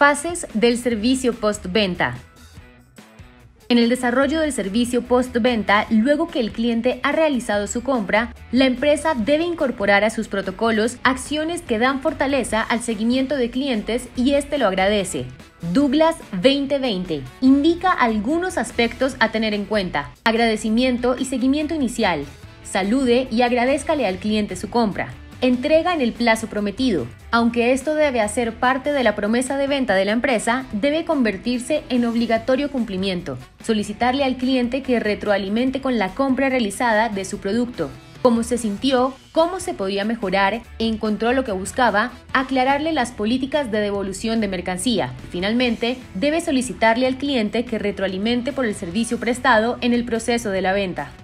Fases del servicio postventa. En el desarrollo del servicio postventa, luego que el cliente ha realizado su compra, la empresa debe incorporar a sus protocolos acciones que dan fortaleza al seguimiento de clientes y este lo agradece. Douglas 2020 indica algunos aspectos a tener en cuenta: agradecimiento y seguimiento inicial. Salude y agradézcale al cliente su compra. Entrega en el plazo prometido. Aunque esto debe hacer parte de la promesa de venta de la empresa, debe convertirse en obligatorio cumplimiento. Solicitarle al cliente que retroalimente con la compra realizada de su producto. Cómo se sintió, cómo se podía mejorar, encontró lo que buscaba, aclararle las políticas de devolución de mercancía. Finalmente, debe solicitarle al cliente que retroalimente por el servicio prestado en el proceso de la venta.